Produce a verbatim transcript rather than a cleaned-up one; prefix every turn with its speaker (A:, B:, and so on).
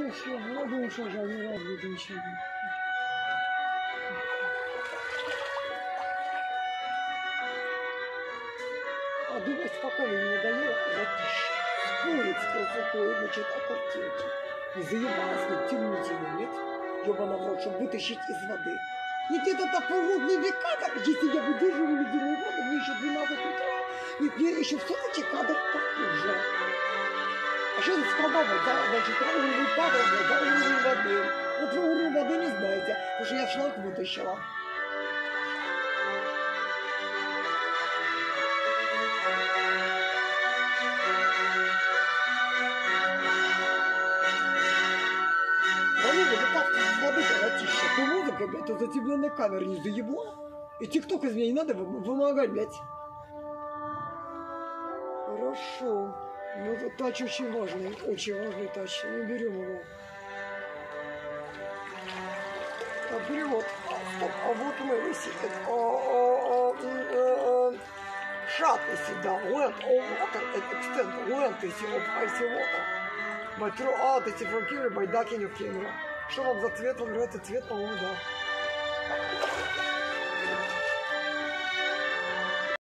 A: душу, на душу же не разве ничего. А думать спокойно не дает, затише. Спорит с красотой, значит, о картинке. И заебалась, говорит, тянуть ее, нет? Ёбана в рот, чтобы вытащить из воды. Ведь это такой водный кадр, если я выдерживаю ледяную воду, мне еще двенадцать утра, ведь мне еще все-таки кадр похуже. А что здесь продавать, да? Значит, про уровень кадра, да, уровень воды. Вот про уровень воды не знаете, потому что я шланг вытащила. Ты музыка, блядь, а затемненная камера не заебла? И тикток из меня не надо вымогать, блядь. Хорошо. Ну, этот тач очень важный, очень важный тач. Мы берем его. А, перевод. А, стоп, а вот мы висит. А, а, а, шат висит, да. Land of water and extent length of icy water. By throughout the from camera by ducking of camera. Что вам за цвет? Вам нравится цвет, по-моему, да.